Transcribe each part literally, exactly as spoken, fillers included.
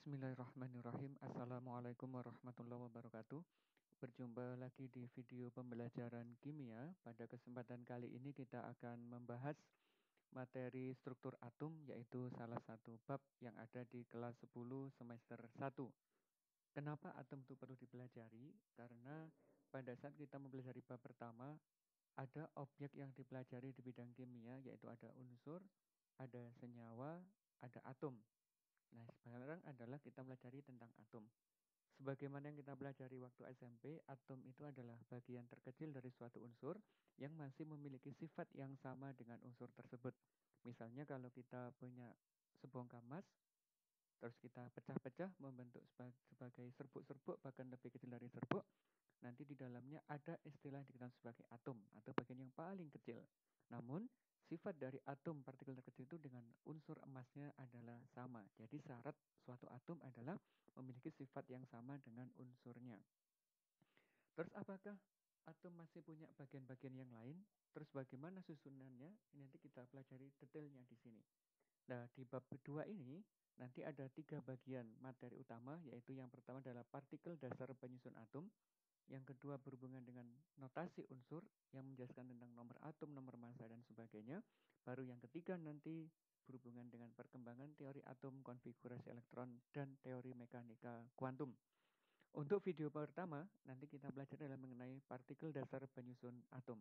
Bismillahirrahmanirrahim. Assalamualaikum warahmatullahi wabarakatuh. Berjumpa lagi di video pembelajaran kimia. Pada kesempatan kali ini kita akan membahas materi struktur atom, yaitu salah satu bab yang ada di kelas sepuluh semester satu. Kenapa atom itu perlu dipelajari? Karena pada saat kita mempelajari bab pertama, ada objek yang dipelajari di bidang kimia, yaitu ada unsur, ada senyawa, ada atom. Nah, sekarang adalah kita pelajari tentang atom. Sebagaimana yang kita pelajari waktu S M P, atom itu adalah bagian terkecil dari suatu unsur yang masih memiliki sifat yang sama dengan unsur tersebut. Misalnya kalau kita punya sebongkah emas, terus kita pecah-pecah membentuk sebagai serbuk-serbuk, bahkan lebih kecil dari serbuk, nanti di dalamnya ada istilah yang dikenal sebagai atom atau bagian yang paling kecil. Namun, sifat dari atom partikel terkecil itu dengan unsur emasnya adalah sama. Jadi syarat suatu atom adalah memiliki sifat yang sama dengan unsurnya. Terus apakah atom masih punya bagian-bagian yang lain? Terus bagaimana susunannya? Ini nanti kita pelajari detailnya di sini. Nah, di bab kedua ini nanti ada tiga bagian materi utama, yaitu yang pertama adalah partikel dasar penyusun atom, yang kedua berhubungan dengan notasi unsur yang menjelaskan tentang nomor atom, nomor massa, dan sebagainya. Baru yang ketiga nanti berhubungan dengan perkembangan teori atom, konfigurasi elektron, dan teori mekanika kuantum. Untuk video pertama, nanti kita belajar dalam mengenai partikel dasar penyusun atom.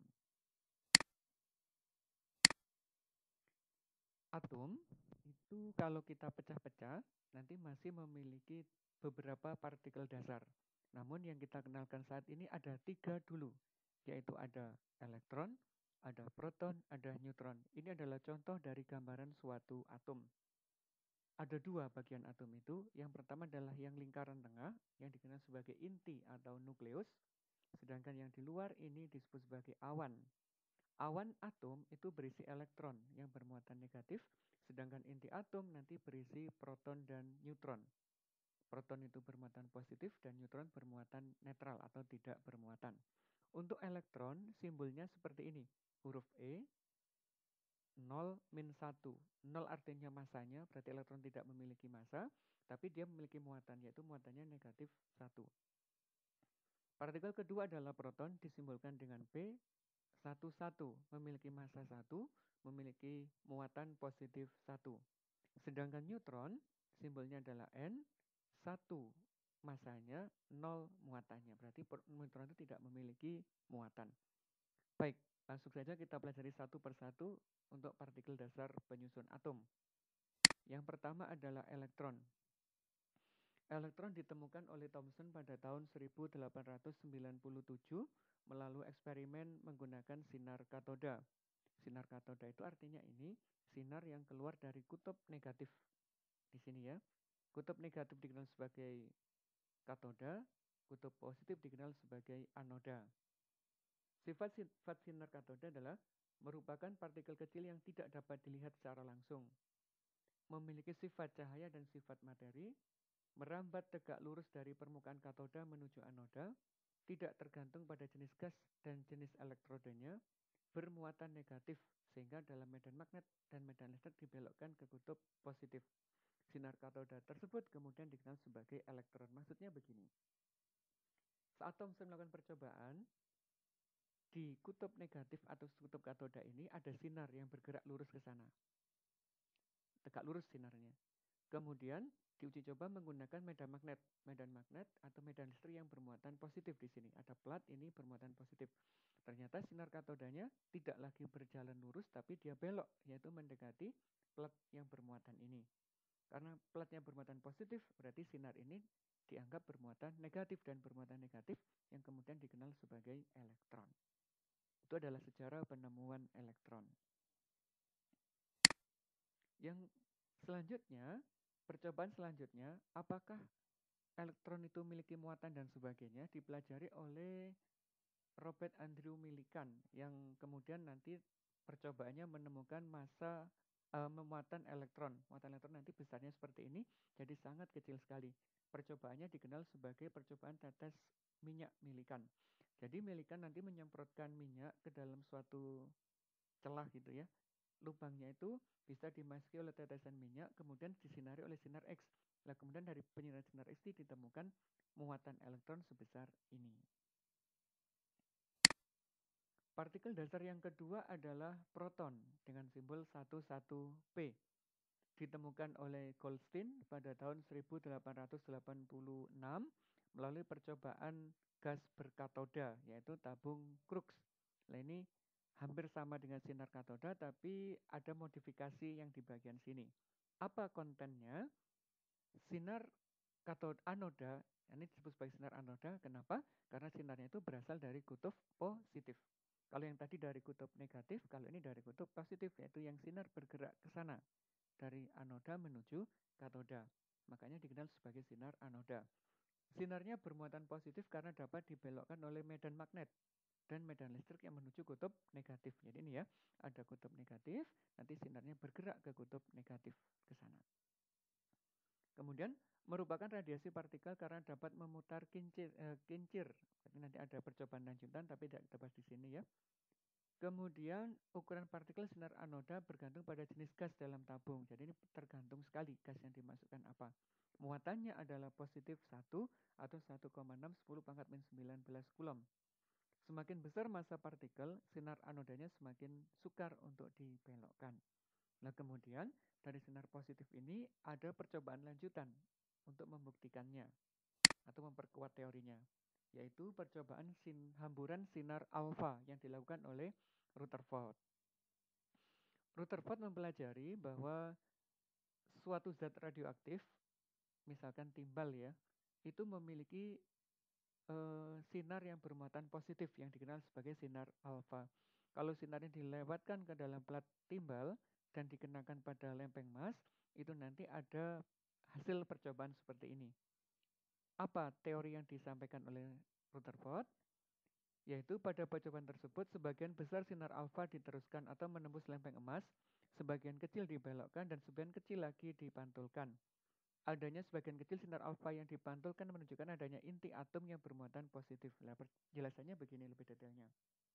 Atom itu kalau kita pecah-pecah, nanti masih memiliki beberapa partikel dasar. Namun yang kita kenalkan saat ini ada tiga dulu, yaitu ada elektron, ada proton, ada neutron. Ini adalah contoh dari gambaran suatu atom. Ada dua bagian atom itu. Yang pertama adalah yang lingkaran tengah, yang dikenal sebagai inti atau nukleus. Sedangkan yang di luar ini disebut sebagai awan. Awan atom itu berisi elektron yang bermuatan negatif, sedangkan inti atom nanti berisi proton dan neutron. Proton itu bermuatan positif dan neutron bermuatan netral atau tidak bermuatan. Untuk elektron, simbolnya seperti ini. Huruf E, nol, min satu. nol artinya masanya, berarti elektron tidak memiliki massa, tapi dia memiliki muatan, yaitu muatannya negatif satu. Partikel kedua adalah proton, disimbolkan dengan P, satu satu, memiliki massa satu, memiliki muatan positif satu. Sedangkan neutron, simbolnya adalah N, satu massanya, nol muatannya. Berarti neutron itu tidak memiliki muatan. Baik, langsung saja kita pelajari satu persatu untuk partikel dasar penyusun atom. Yang pertama adalah elektron. Elektron ditemukan oleh Thomson pada tahun seribu delapan ratus sembilan puluh tujuh melalui eksperimen menggunakan sinar katoda. Sinar katoda itu artinya ini sinar yang keluar dari kutub negatif. Di sini ya. Kutub negatif dikenal sebagai katoda, kutub positif dikenal sebagai anoda. Sifat-sifat sinar katoda adalah merupakan partikel kecil yang tidak dapat dilihat secara langsung. Memiliki sifat cahaya dan sifat materi, merambat tegak lurus dari permukaan katoda menuju anoda, tidak tergantung pada jenis gas dan jenis elektrodenya, bermuatan negatif, sehingga dalam medan magnet dan medan listrik dibelokkan ke kutub positif. Sinar katoda tersebut kemudian dikenal sebagai elektron. Maksudnya begini, saat Thomson melakukan percobaan, di kutub negatif atau kutub katoda ini ada sinar yang bergerak lurus ke sana. Tegak lurus sinarnya. Kemudian diuji coba menggunakan medan magnet. Medan magnet atau medan listrik yang bermuatan positif di sini. Ada plat ini bermuatan positif. Ternyata sinar katodanya tidak lagi berjalan lurus tapi dia belok, yaitu mendekati plat yang bermuatan ini. Karena platnya bermuatan positif, berarti sinar ini dianggap bermuatan negatif, dan bermuatan negatif yang kemudian dikenal sebagai elektron. Itu adalah sejarah penemuan elektron. Yang selanjutnya, percobaan selanjutnya, apakah elektron itu memiliki muatan dan sebagainya, dipelajari oleh Robert Andrew Millikan, yang kemudian nanti percobaannya menemukan massa uh, muatan elektron. Muatan elektron nanti besarnya seperti ini, jadi sangat kecil sekali. Percobaannya dikenal sebagai percobaan tetes minyak Millikan. Jadi Millikan nanti menyemprotkan minyak ke dalam suatu celah gitu ya. lubangnya itu bisa dimasuki oleh tetesan minyak, kemudian disinari oleh sinar X. Nah, kemudian dari penyinaran sinar X ditemukan muatan elektron sebesar ini. Partikel dasar yang kedua adalah proton dengan simbol satu satu P. Ditemukan oleh Goldstein pada tahun seribu delapan ratus delapan puluh enam melalui percobaan gas berkatoda, yaitu tabung Crookes. Nah, ini hampir sama dengan sinar katoda, tapi ada modifikasi yang di bagian sini. Apa kontennya? Sinar katode anoda, ini disebut sebagai sinar anoda. Kenapa? Karena sinarnya itu berasal dari kutub positif. Kalau yang tadi dari kutub negatif, kalau ini dari kutub positif, yaitu yang sinar bergerak ke sana dari anoda menuju katoda. Makanya dikenal sebagai sinar anoda. Sinarnya bermuatan positif karena dapat dibelokkan oleh medan magnet dan medan listrik yang menuju kutub negatif. Jadi ini ya, ada kutub negatif, nanti sinarnya bergerak ke kutub negatif ke sana. Kemudian merupakan radiasi partikel karena dapat memutar kincir. Eh, kincir. Jadi nanti ada percobaan lanjutan tapi tidak kita bahas di sini ya. Kemudian ukuran partikel sinar anoda bergantung pada jenis gas dalam tabung. Jadi ini tergantung sekali gas yang dimasukkan apa. Muatannya adalah positif satu atau satu koma enam sepuluh pangkat minus sembilan belas coulomb. Semakin besar massa partikel, sinar anodanya semakin sukar untuk dibelokkan. Nah, kemudian dari sinar positif ini ada percobaan lanjutan untuk membuktikannya atau memperkuat teorinya, yaitu percobaan sin hamburan sinar alfa yang dilakukan oleh Rutherford. Rutherford mempelajari bahwa suatu zat radioaktif, misalkan timbal ya, itu memiliki eh, sinar yang bermuatan positif yang dikenal sebagai sinar alfa. Kalau sinarnya dilewatkan ke dalam plat timbal dan dikenakan pada lempeng emas, itu nanti ada hasil percobaan seperti ini. Apa teori yang disampaikan oleh Rutherford? Yaitu pada percobaan tersebut sebagian besar sinar alfa diteruskan atau menembus lempeng emas, sebagian kecil dibelokkan dan sebagian kecil lagi dipantulkan. Adanya sebagian kecil sinar alfa yang dipantulkan menunjukkan adanya inti atom yang bermuatan positif. Nah, penjelasannya begini lebih detailnya.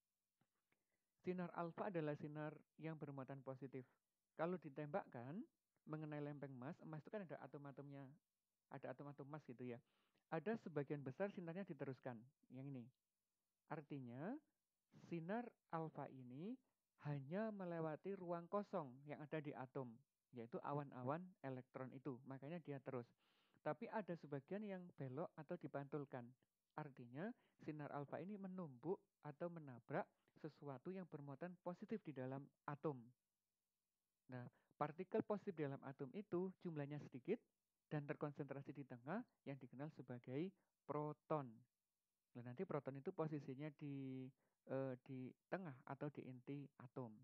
Sinar alfa adalah sinar yang bermuatan positif. Kalau ditembakkan mengenai lempeng emas, emas itu kan ada atom-atomnya, ada atom-atom emas gitu ya. Ada sebagian besar sinarnya diteruskan, yang ini. Artinya, sinar alfa ini hanya melewati ruang kosong yang ada di atom, yaitu awan-awan elektron itu. Makanya dia terus. Tapi ada sebagian yang belok atau dipantulkan. Artinya, sinar alfa ini menumbuk atau menabrak sesuatu yang bermuatan positif di dalam atom. Nah, partikel positif di dalam atom itu jumlahnya sedikit dan terkonsentrasi di tengah yang dikenal sebagai proton. Nah, nanti proton itu posisinya di eh, di tengah atau di inti atom.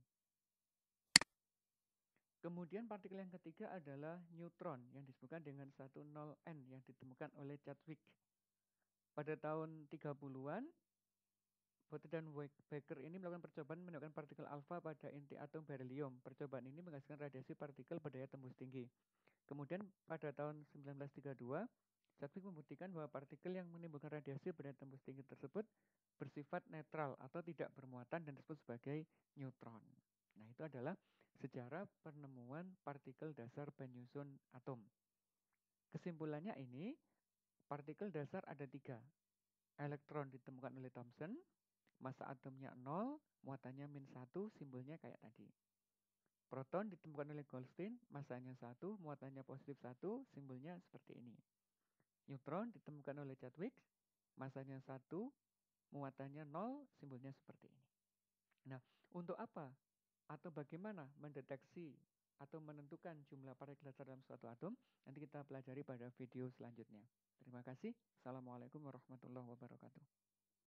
Kemudian partikel yang ketiga adalah neutron yang disebutkan dengan satu nol N yang ditemukan oleh Chadwick. Pada tahun tiga puluhan, Botte dan Baker ini melakukan percobaan menemukan partikel alfa pada inti atom beryllium. Percobaan ini menghasilkan radiasi partikel berdaya tembus tinggi. Kemudian pada tahun seribu sembilan ratus tiga puluh dua, Chadwick membuktikan bahwa partikel yang menimbulkan radiasi berdaya tembus tinggi tersebut bersifat netral atau tidak bermuatan dan disebut sebagai neutron. Nah, itu adalah sejarah penemuan partikel dasar penyusun atom. Kesimpulannya ini, partikel dasar ada tiga. Elektron ditemukan oleh Thomson, massa atomnya nol, muatannya min satu, simbolnya kayak tadi. Proton ditemukan oleh Goldstein, massanya satu, muatannya positif satu, simbolnya seperti ini. Neutron ditemukan oleh Chadwick, massanya satu, muatannya nol, simbolnya seperti ini. Nah, untuk apa atau bagaimana mendeteksi atau menentukan jumlah partikel dasar dalam suatu atom, nanti kita pelajari pada video selanjutnya. Terima kasih. Assalamualaikum warahmatullahi wabarakatuh.